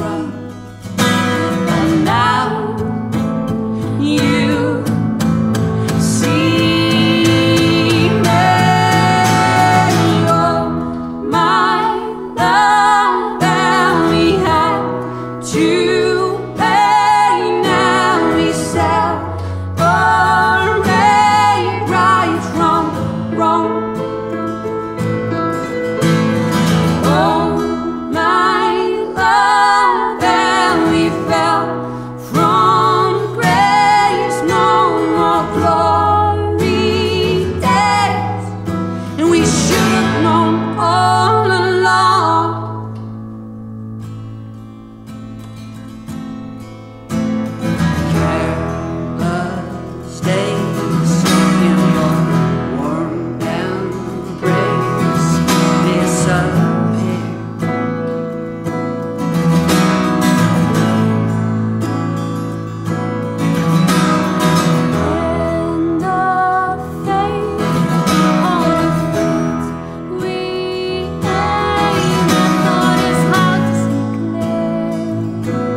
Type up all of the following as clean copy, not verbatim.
run. But now you see me. Oh, my love, and we had to pay. Now we separate right from wrong. Oh, my love, and we fell from grace. No more glory days, and we should have known all along. Careless days in your warm embrace disappear. End of faith, all the things we aim at, thought is hard to see clear.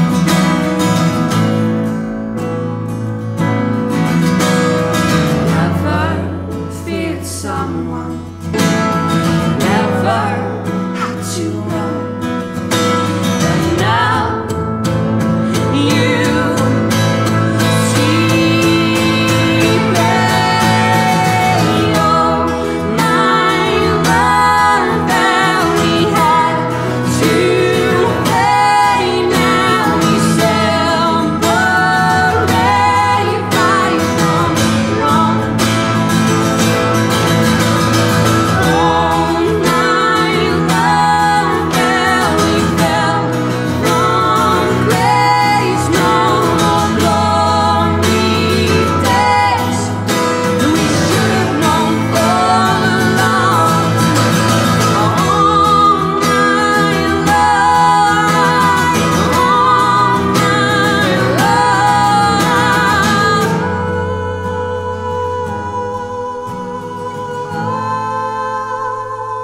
Never feared someone, never had to run. But now you see me. Oh, my love, and we had to pay. Now we separate right from wrong. Oh, my love, and we fell from grace. No more glory days, and we should have known all along. Oh, my love,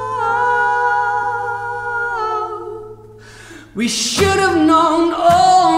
we should have known all